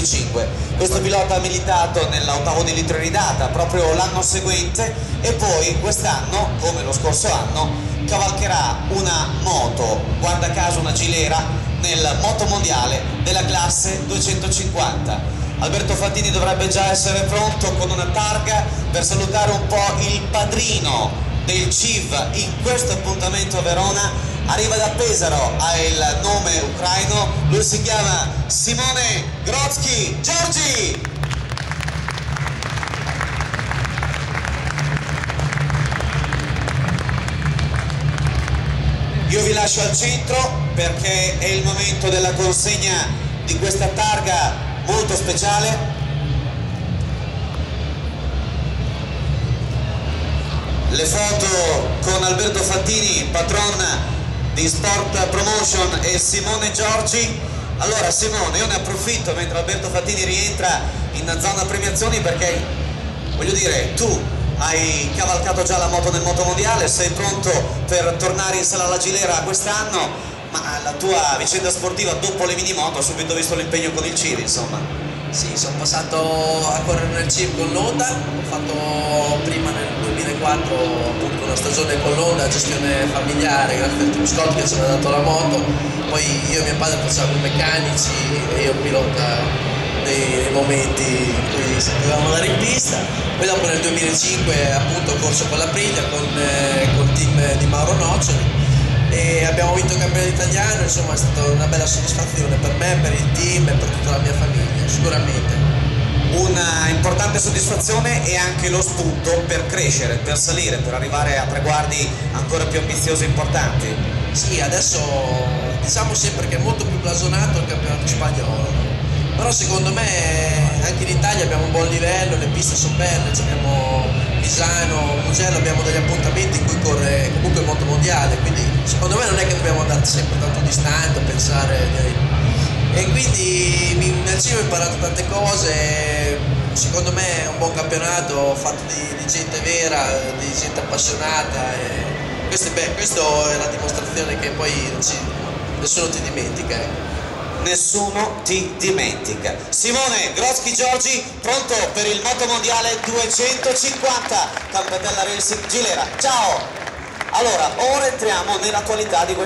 2005. Questo pilota ha militato nell'ottavo di litro iridata proprio l'anno seguente e poi quest'anno, come lo scorso anno, cavalcherà una moto, guarda caso una Gilera, nel motomondiale della classe 250. Alberto Fattini dovrebbe già essere pronto con una targa per salutare un po' il padrino del CIV in questo appuntamento a Verona. Arriva da Pesaro, ha il nome ucraino, lui si chiama Simone Grodzki Giorgi. Io vi lascio al centro perché è il momento della consegna di questa targa molto speciale. Le foto con Alberto Fattini, patron di Sport Promotion, e Simone Giorgi. Allora Simone, io ne approfitto mentre Alberto Fattini rientra in zona premiazioni perché, voglio dire, tu hai cavalcato già la moto nel motomondiale, sei pronto per tornare in sala alla Gilera quest'anno, ma la tua vicenda sportiva dopo le minimoto ha subito visto l'impegno con il CIV, insomma. Sì, sono passato a correre nel CIV con l'Honda, ho fatto prima nel 2004 appunto una stagione con l'Honda, gestione familiare, grazie al Team Scott che ci aveva dato la moto, poi io e mio padre facevamo i meccanici e io pilota nei momenti in cui dovevamo andare in pista. Poi dopo nel 2005 appunto ho corso con la Priglia, con il team di Mauro Noccioli, e abbiamo vinto il campionato italiano. Insomma è stata una bella soddisfazione per me, per il team e per tutta la mia famiglia, sicuramente. Una importante soddisfazione e anche lo spunto per crescere, per salire, per arrivare a traguardi ancora più ambiziosi e importanti. Sì, adesso diciamo sempre che è molto più blasonato il campionato spagnolo, però secondo me anche in Italia abbiamo un buon livello, le piste sono belle, abbiamo Misano, Mugello, abbiamo degli appuntamenti in cui corre comunque il motomondiale, quindi secondo me non è che dobbiamo andare sempre tanto distante a pensare. E quindi nel CIV ho imparato tante cose, secondo me è un buon campionato fatto di gente vera, di gente appassionata, e questo è la dimostrazione che poi nessuno ti dimentica. Nessuno ti dimentica. Simone Grodzki Giorgi, pronto per il motomondiale 250 Campetella Racing Gilera. Ciao! Allora, ora entriamo nell'attualità di questa